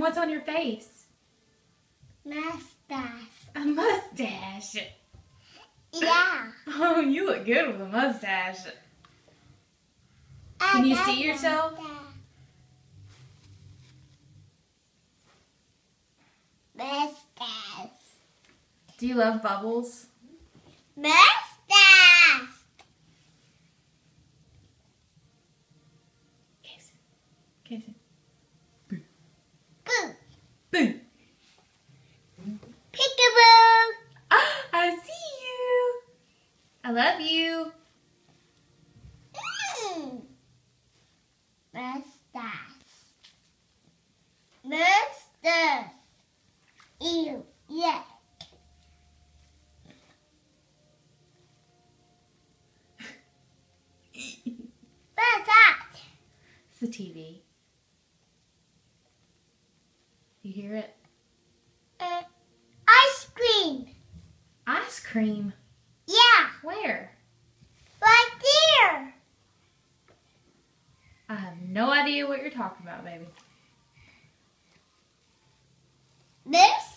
what's on your face? Mustache. A mustache. Yeah. Oh, you look good with a mustache. Can you see yourself? Mustache. Do you love bubbles? Mustache. Casey. Casey. Boo. Boo. Peekaboo. I see you. I love you. Mustache. Mustache. Ew. Yeah. What's that? It's the TV. You hear it? Ice cream. Ice cream. Yeah. Where? Right there. I have no idea what you're talking about, baby. This